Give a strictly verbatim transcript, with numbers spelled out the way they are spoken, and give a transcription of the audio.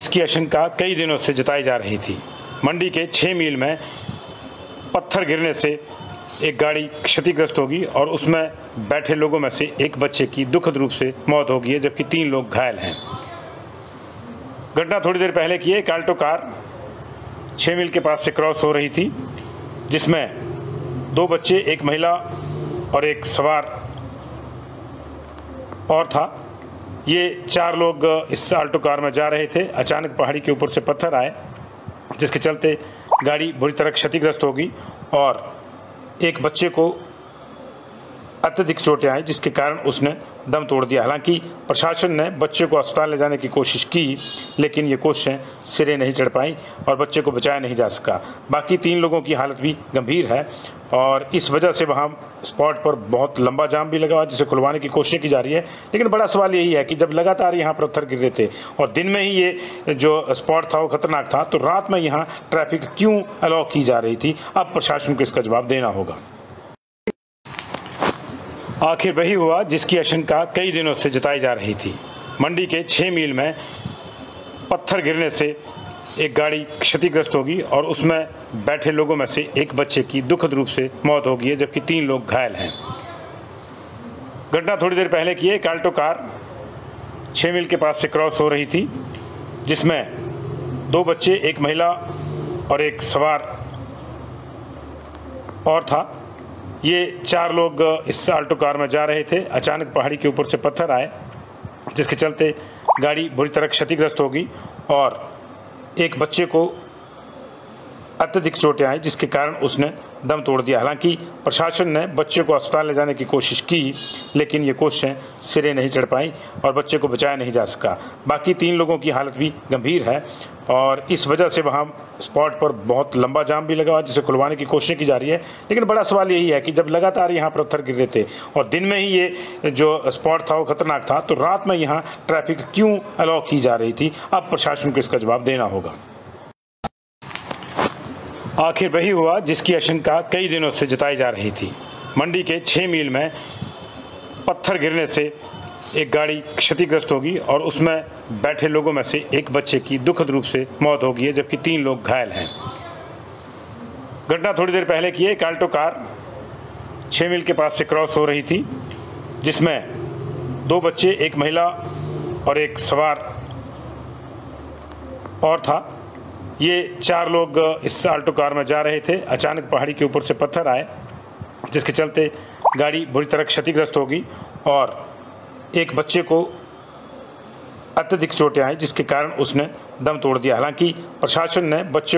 इसकी आशंका कई दिनों से जताई जा रही थी। मंडी के छः मील में पत्थर गिरने से एक गाड़ी क्षतिग्रस्त होगी और उसमें बैठे लोगों में से एक बच्चे की दुखद रूप से मौत हो गई है, जबकि तीन लोग घायल हैं। घटना थोड़ी देर पहले की है। एक आल्टो कार छः मील के पास से क्रॉस हो रही थी, जिसमें दो बच्चे, एक महिला और एक सवार और था। ये चार लोग इस आल्टो कार में जा रहे थे। अचानक पहाड़ी के ऊपर से पत्थर आए, जिसके चलते गाड़ी बुरी तरह क्षतिग्रस्त होगी और एक बच्चे को अत्यधिक चोटें आई, जिसके कारण उसने दम तोड़ दिया। हालांकि प्रशासन ने बच्चे को अस्पताल ले जाने की कोशिश की, लेकिन ये कोशिशें सिरे नहीं चढ़ पाई और बच्चे को बचाया नहीं जा सका। बाकी तीन लोगों की हालत भी गंभीर है और इस वजह से वहाँ स्पॉट पर बहुत लंबा जाम भी लगा हुआ, जिसे खुलवाने की कोशिश की जा रही है। लेकिन बड़ा सवाल यही है कि जब लगातार यहाँ पर पत्थर गिर रहे थे और दिन में ही ये जो स्पॉट था वो खतरनाक था, तो रात में यहाँ ट्रैफिक क्यों अलाउ की जा रही थी? अब प्रशासन को इसका जवाब देना होगा। आखिर वही हुआ जिसकी आशंका कई दिनों से जताई जा रही थी। मंडी के छः मील में पत्थर गिरने से एक गाड़ी क्षतिग्रस्त होगी और उसमें बैठे लोगों में से एक बच्चे की दुखद रूप से मौत हो गई है, जबकि तीन लोग घायल हैं। घटना थोड़ी देर पहले की है। एक आल्टो कार छः मील के पास से क्रॉस हो रही थी, जिसमें दो बच्चे, एक महिला और एक सवार और था। ये चार लोग इस आल्टो कार में जा रहे थे। अचानक पहाड़ी के ऊपर से पत्थर आए, जिसके चलते गाड़ी बुरी तरह क्षतिग्रस्त होगी और एक बच्चे को अत्यधिक चोटें आई, जिसके कारण उसने दम तोड़ दिया। हालांकि प्रशासन ने बच्चे को अस्पताल ले जाने की कोशिश की, लेकिन ये कोशिशें सिरे नहीं चढ़ पाई और बच्चे को बचाया नहीं जा सका। बाकी तीन लोगों की हालत भी गंभीर है और इस वजह से वहाँ स्पॉट पर बहुत लंबा जाम भी लगा हुआ, जिसे खुलवाने की कोशिश की जा रही है। लेकिन बड़ा सवाल यही है कि जब लगातार यहाँ पर पत्थर गिर रहे थे और दिन में ही ये जो स्पॉट था वो खतरनाक था, तो रात में यहाँ ट्रैफिक क्यों अलाउ की जा रही थी? अब प्रशासन को इसका जवाब देना होगा। आखिर वही हुआ जिसकी आशंका कई दिनों से जताई जा रही थी। मंडी के छः मील में पत्थर गिरने से एक गाड़ी क्षतिग्रस्त होगी और उसमें बैठे लोगों में से एक बच्चे की दुखद रूप से मौत हो गई है, जबकि तीन लोग घायल हैं। घटना थोड़ी देर पहले की है। एक आल्टो कार छः मील के पास से क्रॉस हो रही थी, जिसमें दो बच्चे, एक महिला और एक सवार और था। ये चार लोग इस आल्टो कार में जा रहे थे। अचानक पहाड़ी के ऊपर से पत्थर आए, जिसके चलते गाड़ी बुरी तरह क्षतिग्रस्त होगी और एक बच्चे को अत्यधिक चोटें आई, जिसके कारण उसने दम तोड़ दिया। हालांकि प्रशासन ने बच्चे